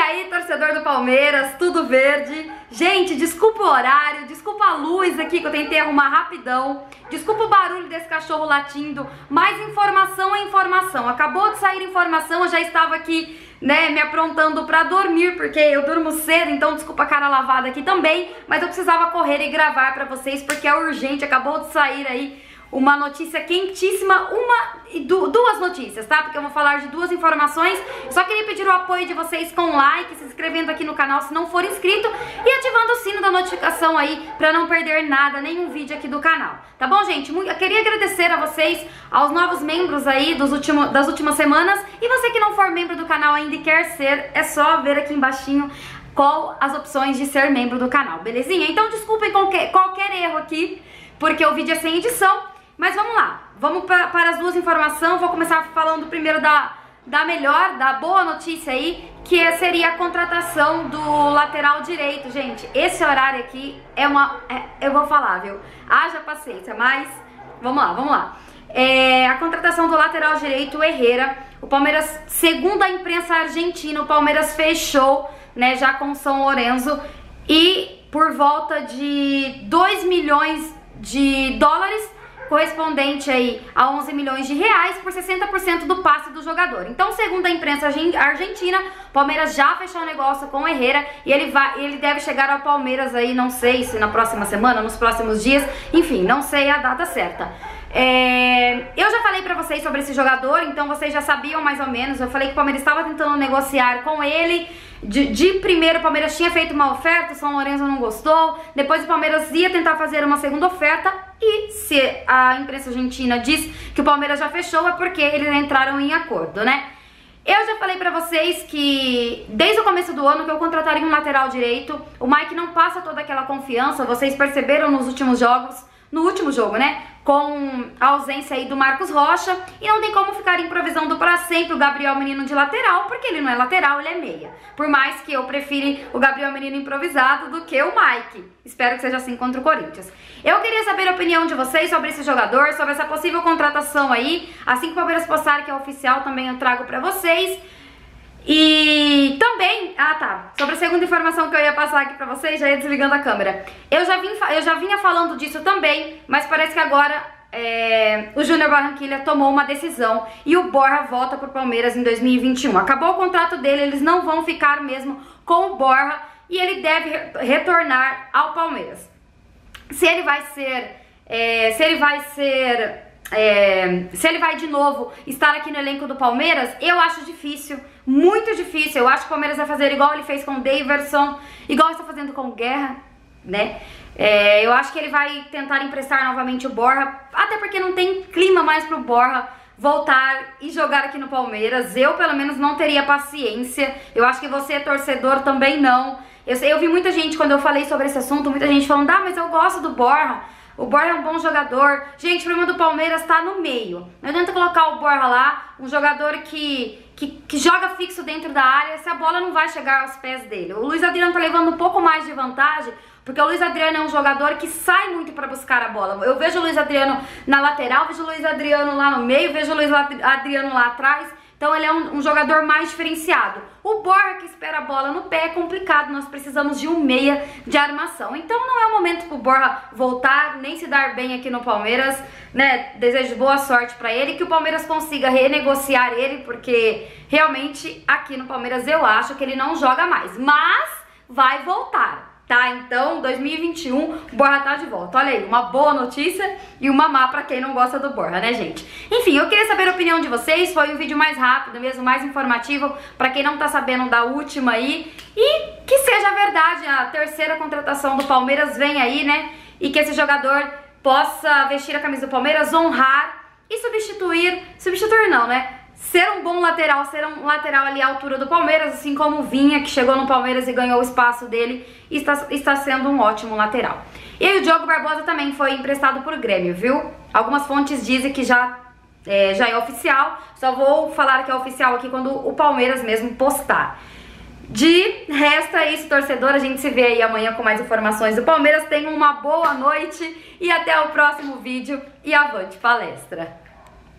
aí, torcedor do Palmeiras, tudo verde? Gente, desculpa o horário, desculpa a luz aqui que eu tentei arrumar rapidão, desculpa o barulho desse cachorro latindo, mas informação é informação. Acabou de sair informação, eu já estava aqui, né, me aprontando pra dormir, porque eu durmo cedo, então desculpa a cara lavada aqui também, mas eu precisava correr e gravar pra vocês, porque é urgente, acabou de sair aí uma notícia quentíssima, duas notícias, tá? Porque eu vou falar de duas informações. Só queria pedir o apoio de vocês com like, se inscrevendo aqui no canal se não for inscrito e ativando o sino da notificação aí pra não perder nada, nenhum vídeo aqui do canal. Tá bom, gente? Eu queria agradecer a vocês, aos novos membros aí das últimas semanas. E você que não for membro do canal ainda e quer ser, é só ver aqui embaixinho qual as opções de ser membro do canal, belezinha? Então desculpem qualquer erro aqui, porque o vídeo é sem edição. Mas vamos lá, vamos para as duas informações. Vou começar falando primeiro da boa notícia aí, que seria a contratação do lateral direito. Gente, esse horário aqui eu vou falar, viu? Haja paciência, mas vamos lá. A contratação do lateral direito, Herrera. O Palmeiras, segundo a imprensa argentina, o Palmeiras fechou, né, já com o São Lourenço, e por volta de 2 milhões de dólares, correspondente aí a 11 milhões de reais, por 60% do passe do jogador. Então, segundo a imprensa argentina, o Palmeiras já fechou o negócio com o Herrera e ele deve chegar ao Palmeiras aí, não sei se na próxima semana, nos próximos dias, enfim, não sei a data certa. Eu já falei pra vocês sobre esse jogador, então vocês já sabiam mais ou menos. Eu falei que o Palmeiras estava tentando negociar com ele. De primeiro o Palmeiras tinha feito uma oferta, o São Lourenço não gostou. Depois o Palmeiras ia tentar fazer uma segunda oferta. E se a imprensa argentina diz que o Palmeiras já fechou, é porque eles entraram em acordo, né? Eu já falei pra vocês que desde o começo do ano que eu contrataria um lateral direito. O Mike não passa toda aquela confiança, vocês perceberam nos últimos jogos. No último jogo, né? Com a ausência aí do Marcos Rocha. E não tem como ficar improvisando pra sempre o Gabriel Menino de lateral, porque ele não é lateral, ele é meia. Por mais que eu prefira o Gabriel Menino improvisado do que o Mike. Espero que seja assim contra o Corinthians. Eu queria saber a opinião de vocês sobre esse jogador, sobre essa possível contratação aí. Assim que o Palmeiras postar que é oficial, também eu trago pra vocês. E também, sobre a segunda informação que eu ia passar aqui pra vocês, já ia desligando a câmera. Eu já vinha falando disso também, mas parece que agora o Júnior Barranquilla tomou uma decisão e o Borja volta pro Palmeiras em 2021. Acabou o contrato dele, eles não vão ficar mesmo com o Borja e ele deve retornar ao Palmeiras. Se ele vai de novo estar aqui no elenco do Palmeiras, eu acho difícil, muito difícil. Eu acho que o Palmeiras vai fazer igual ele fez com o Daverson, igual está fazendo com o Guerra, né? Eu acho que ele vai tentar emprestar novamente o Borja, até porque não tem clima mais pro Borja voltar e jogar aqui no Palmeiras. Eu, pelo menos, não teria paciência. Eu acho que você, torcedor, também não. Eu vi muita gente, quando eu falei sobre esse assunto, muita gente falando, mas eu gosto do Borja. O Borja é um bom jogador. Gente, o problema do Palmeiras tá no meio. Não adianta colocar o Borja lá, um jogador que joga fixo dentro da área, se a bola não vai chegar aos pés dele. O Luiz Adriano tá levando um pouco mais de vantagem, porque o Luiz Adriano é um jogador que sai muito pra buscar a bola. Eu vejo o Luiz Adriano na lateral, vejo o Luiz Adriano lá no meio, vejo o Luiz Adriano lá atrás. Então ele é um jogador mais diferenciado. O Borja que espera a bola no pé é complicado, nós precisamos de um meia de armação. Então não é o momento pro Borja voltar, nem se dar bem aqui no Palmeiras, né? Desejo boa sorte pra ele, que o Palmeiras consiga renegociar ele, porque realmente aqui no Palmeiras eu acho que ele não joga mais, mas vai voltar. Tá, então 2021 o Borja tá de volta. Olha aí, uma boa notícia e uma má pra quem não gosta do Borja, né, gente? Enfim, eu queria saber a opinião de vocês. Foi um vídeo mais rápido mesmo, mais informativo, pra quem não tá sabendo da última aí. E que seja verdade, a terceira contratação do Palmeiras vem aí, né? E que esse jogador possa vestir a camisa do Palmeiras, honrar e substituir não, né? Ser um bom lateral, ser um lateral ali à altura do Palmeiras, assim como o Vinha, que chegou no Palmeiras e ganhou o espaço dele, e está sendo um ótimo lateral. E o Diogo Barbosa também foi emprestado por Grêmio, viu? Algumas fontes dizem que já é oficial, só vou falar que é oficial aqui quando o Palmeiras mesmo postar. De resto é isso, torcedor, a gente se vê aí amanhã com mais informações do Palmeiras. Tenham uma boa noite e até o próximo vídeo e avante palestra!